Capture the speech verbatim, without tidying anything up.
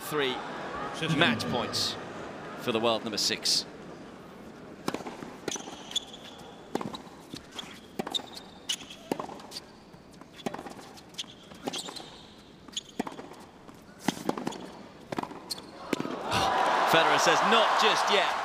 three match points for the world number six. Federer says not just yet.